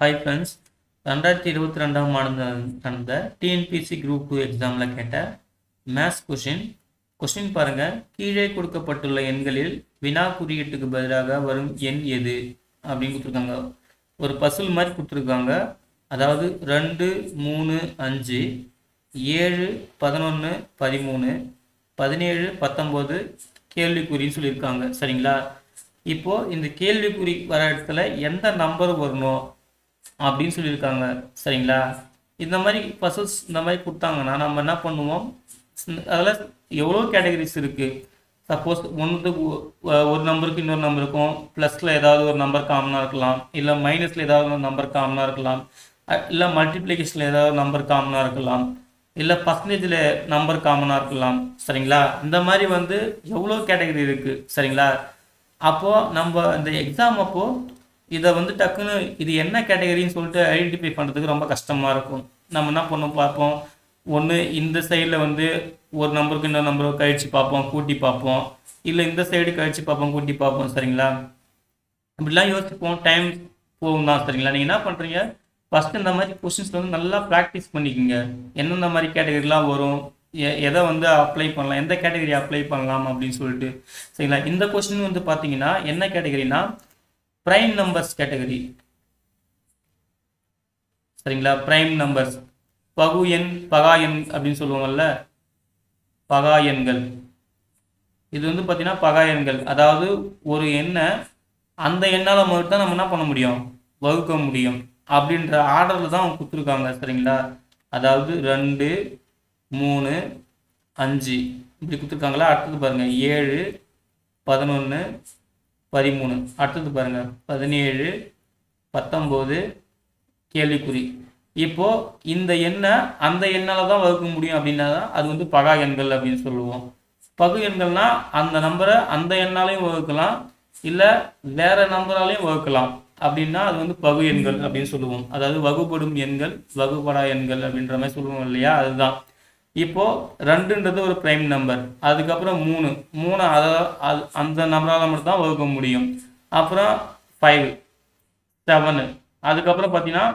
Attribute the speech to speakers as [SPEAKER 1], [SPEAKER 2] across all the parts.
[SPEAKER 1] Hi friends, 2022ஆம் ஆண்டு நடந்த டிஎன்பிஎஸ்சி குரூப் 2 எக்ஸாமில் கேட்ட மேத்ஸ் கொஷின் பாருங்கள். கீழே கொடுக்கப்பட்டுள்ள எண்களில் வினா குறியீட்டுக்கு பதிலாக வரும் எண் எது அப்படின்னு கொடுத்துருக்காங்க. ஒரு பசில் மாதிரி கொடுத்துருக்காங்க. அதாவது 2, 3, 5, 7, 11, 13, 17, 19 கேள்விக்குறின்னு சொல்லியிருக்காங்க. சரிங்களா? இப்போது இந்த கேள்விக்குறி வர இடத்துல எந்த நம்பர் வரணும் அப்படின்னு சொல்லியிருக்காங்க. சரிங்களா? இந்த மாதிரி பசில்ஸ் இந்த மாதிரி கொடுத்தாங்கன்னா நம்ம என்ன பண்ணுவோம், அதில் எவ்வளோ கேட்டகரிஸ் இருக்குது. சப்போஸ் ஒன்றுக்கு ஒரு நம்பருக்கு இன்னொரு நம்பருக்கும் ப்ளஸில் ஏதாவது ஒரு நம்பர் காமனாக இருக்கலாம், இல்லை மைனஸில் ஏதாவது ஒரு நம்பர் காமனாக இருக்கலாம், இல்லை மல்டிப்ளிகேஷனில் ஏதாவது நம்பர் காமனாக இருக்கலாம், இல்லை பர்சன்டேஜில் நம்பர் காமனாக இருக்கலாம். சரிங்களா? இந்த மாதிரி எவ்வளோ கேட்டகரி இருக்குது. சரிங்களா? அப்போது நம்ம இந்த எக்ஸாம் அப்போது இதை டக்குன்னு இது என்ன கேட்டகரின்னு சொல்லிட்டு ஐடென்டிஃபை பண்ணுறதுக்கு ரொம்ப கஷ்டமாக இருக்கும். நம்ம என்ன பண்ணோம் பார்ப்போம், ஒன்று இந்த சைடில் ஒரு நம்பருக்கு இன்னொரு நம்பருக்கு கழித்து பார்ப்போம், கூட்டி பார்ப்போம், இல்லை இந்த சைடு கழித்து பார்ப்போம், கூட்டி பார்ப்போம். சரிங்களா? இப்படிலாம் யோசிப்போம், டைம் போகும் தான். சரிங்களா? நீங்கள் என்ன பண்ணுறீங்க, ஃபஸ்ட்டு இந்த மாதிரி கொஸ்டின்ஸ் நல்லா ப்ராக்டிஸ் பண்ணிக்கோங்க. எந்தெந்த மாதிரி கேட்டகரிலாம் வரும், எதை அப்ளை பண்ணலாம், எந்த கேட்டகரி அப்ளை பண்ணலாம் அப்படின்னு சொல்லிட்டு. சரிங்களா? இந்த கொஸ்டின் பார்த்தீங்கன்னா என்ன கேட்டகரினா பிரைம் நம்பர்ஸ் கேட்டகரி. சரிங்களா? பிரைம் நம்பர்ஸ், பகு எண், பகா எண் அப்படின்னு சொல்லுவாங்கல்ல, பகா எண்கள். இது பார்த்தீங்கன்னா பகா எண்கள். அதாவது ஒரு எண்ணை அந்த எண்ணால் மட்டும் தான் நம்ம என்ன பண்ண முடியும், வகுக்க முடியும் அப்படின்ற ஆர்டரில் தான் அவங்க கொடுத்துருக்காங்க. சரிங்களா? அதாவது 2, 3, 5 இப்படி கொடுத்துருக்காங்களா. அடுத்தது பாருங்கள் 7, 11, 13. அடுத்தது பாருங்கள் 17, 19 கேள்விக்குறி. இப்போது இந்த எண்ணை அந்த எண்ணால் தான் வகுக்க முடியும் அப்படின்னா தான் அது பகா எண்கள் அப்படின்னு சொல்லுவோம். பகு எண்கள்னா அந்த நம்பரை அந்த எண்ணாலையும் வகுக்கலாம், இல்லை வேற நம்பராலையும் வகுக்கலாம். அப்படின்னா அது பகு எண்கள் அப்படின்னு சொல்லுவோம். அதாவது வகுப்படும் எண்கள், வகுப்படா எண்கள் அப்படின்ற மாதிரி சொல்லுவோம் இல்லையா, அதுதான். இப்போது 2ன்றது ஒரு பிரைம் நம்பர். அதுக்கப்புறம் 3 அதை அந்த நம்பரால் மட்டும் தான் வகுக்க முடியும். அப்புறம் 5, 7, அதுக்கப்புறம் பார்த்தீங்கன்னா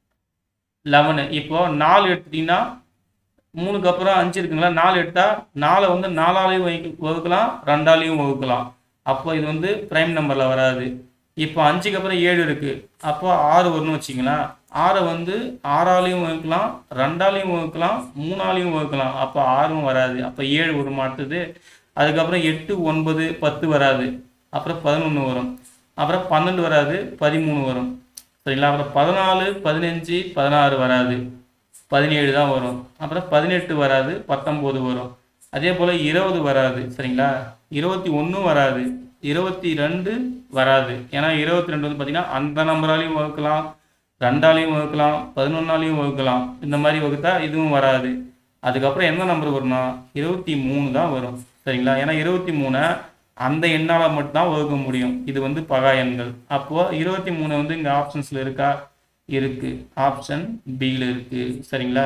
[SPEAKER 1] 11. இப்போது 4 எடுத்துட்டிங்கன்னா 3க்கு அப்புறம் 5 இருக்குங்களா, 4 எடுத்தால் 4 4ஆலையும் வகுக்கலாம், 2ஆலையும் வகுக்கலாம். அப்போ இது பிரைம் நம்பரில் வராது. இப்போ 5க்கு அப்புறம் 7 இருக்குது, அப்போ 6 வரும்னு வச்சிங்களேன். 6 6ஆலையும் வகுக்கலாம், 2ஆலையும் வகுக்கலாம், 3ஆலையும் வகுக்கலாம். அப்போ 6ம் வராது. அப்போ 7 ஒரு மாட்டுது. அதுக்கப்புறம் 8, 9, 10 வராது. அப்புறம் 11 வரும். அப்புறம் 12 வராது, 13 வரும். சரிங்களா? அப்புறம் 14, 15, 16 வராது, 17 தான் வரும். அப்புறம் 18 வராது, 19 வரும். அதே போல் 20 வராது. சரிங்களா? 21 வராது, 22 வராது. ஏன்னா 22 பார்த்தீங்கன்னா அந்த நம்பராலையும் வகுக்கலாம், 2ஆலையும் வகுக்கலாம், 11ஆலையும் வகுக்கலாம். இந்த மாதிரி வகுத்தா இதுவும் வராது. அதுக்கப்புறம் என்ன நம்பர் வரும்னா 23 தான் வரும். சரிங்களா? ஏன்னா 23 அந்த எண்ணால் மட்டும்தான் வகுக்க முடியும். இது பகா எண்கள். அப்போது 23 இங்கே ஆப்ஷன்ஸில் இருக்கா, இருக்குது. ஆப்ஷன் பியில் இருக்குது. சரிங்களா?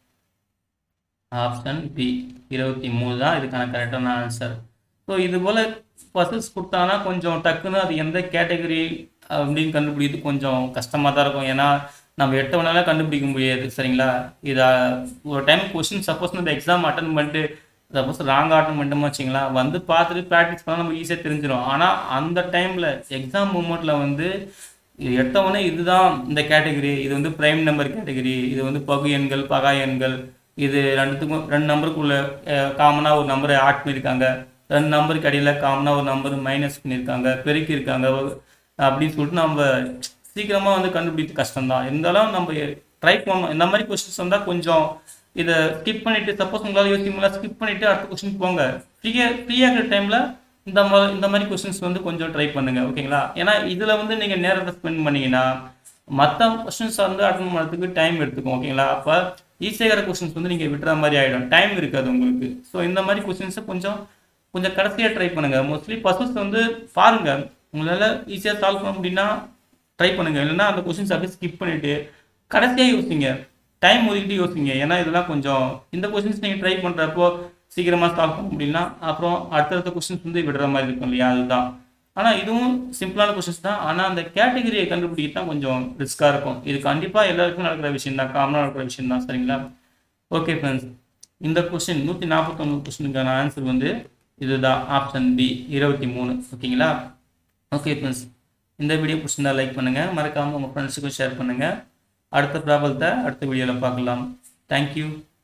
[SPEAKER 1] ஆப்ஷன் பி 23 தான் இதுக்கான கரெக்டான ஆன்சர். ஸோ இது போல் பசில்ஸ் கொடுத்தாங்கன்னா கொஞ்சம் டக்குன்னு அது எந்த கேட்டகரி அப்படின்னு கண்டுபிடிக்கிறது கொஞ்சம் கஷ்டமாக தான் இருக்கும். ஏன்னா நம்ம எட்டவனால கண்டுபிடிக்க முடியாது. சரிங்களா? இதை ஒரு டைம் கொஸ்டின் சப்போஸ் இந்த எக்ஸாம் அட்டன் பண்ணிட்டு சப்போஸ் ராங்காக அட்டன் பண்ணிட்டோம்னு வச்சிங்களா, பார்த்துட்டு ப்ராக்டிஸ் பண்ணால் நம்ம ஈஸியாக தெரிஞ்சிடும். ஆனால் அந்த டைமில் எக்ஸாம் மூமெண்ட்டில் எட்டவனே இதுதான் இந்த கேட்டகரி, இது பிரைம் நம்பர் கேட்டகரி, இது பகு எண்கள், பகா எண்கள், இது 2 நம்பருக்குள்ள காமனாக ஒரு நம்பரை ஆட் பண்ணியிருக்காங்க, 2 நம்பருக்கு அடியில் காமனாக ஒரு நம்பர் மைனஸ் பண்ணியிருக்காங்க, பெருக்கியிருக்காங்க அப்படின்னு சொல்லிட்டு நம்ம சீக்கிரமாக கண்டுபிடிக்கிறது கஷ்டம்தான். இருந்தாலும் நம்ம ட்ரை பண்ணணும். இந்த மாதிரி கொஸ்டின்ஸ் கொஞ்சம் இதை ஸ்கிப் பண்ணிவிட்டு, சப்போஸ் உங்களால் யோசிக்கலாம், ஸ்கிப் பண்ணிவிட்டு அடுத்த கொஸ்டின் போங்க. ஃப்ரீயாக இருக்கிற டைமில் இந்த மாதிரி கொஸ்டின்ஸ் கொஞ்சம் ட்ரை பண்ணுங்கள். ஓகேங்களா? ஏன்னா இதில் நீங்கள் நேரத்தை ஸ்பெண்ட் பண்ணிங்கன்னா மற்ற கொஸ்டின்ஸ் அட்டன் பண்ணுறதுக்கு டைம் எடுத்துக்கும். ஓகேங்களா? அப்போ ஈஸியாக கொஸ்டின்ஸ் நீங்கள் விட்டுற மாதிரி ஆகிடும், டைம் இருக்காது உங்களுக்கு. ஸோ இந்த மாதிரி கொஸ்டின்ஸை கொஞ்சம் கடைசியாக ட்ரை பண்ணுங்கள். மோஸ்ட்லி பசில்ஸ் பாருங்கள், உங்களால் ஈஸியாக சால்வ் பண்ண முடியும்னா ட்ரை பண்ணுங்கள். இல்லைன்னா அந்த கொஸ்டின்ஸ் அப்படியே ஸ்கிப் பண்ணிவிட்டு கடைசியாக யோசிங்க, டைம் ஒதுக்கிட்டு யோசிங்க. ஏன்னா இதெல்லாம் கொஞ்சம் இந்த கொஸ்டின்ஸ் நீங்கள் ட்ரை பண்ணுறப்போ சீக்கிரமாக சால்வ் பண்ண முடியும்னா அப்புறம் அடுத்தடுத்த கொஸ்டின்ஸ் விடுற மாதிரி இருக்கும் இல்லையா, அதுதான். ஆனால் இதுவும் சிம்பிளான கொஷின்ஸ் தான். ஆனால் அந்த கேட்டகரியை கண்டுபிடிக்க தான் கொஞ்சம் ரிஸ்க்காக இருக்கும். இது கண்டிப்பாக எல்லாருக்கும் நடக்கிற விஷயம் தான், காமனாக நடக்கிற விஷயம் தான். சரிங்களா? ஓகே ஃப்ரெண்ட்ஸ், இந்த கொஸ்டின் 149 கொஸ்டினுக்கான ஆன்சர் வந்து இதுதான், ஆப்ஷன் பி 23. ஓகேங்களா? ஓகே ஃப்ரெண்ட்ஸ், இந்த வீடியோ பிடிச்சிருந்தா லைக் பண்ணுங்கள், மறக்காமல் உங்கள் ஃப்ரெண்ட்ஸுக்கும் ஷேர் பண்ணுங்கள். அடுத்த ப்ராப்ளத்தை அடுத்த வீடியோவில் பார்க்கலாம். தேங்க்யூ.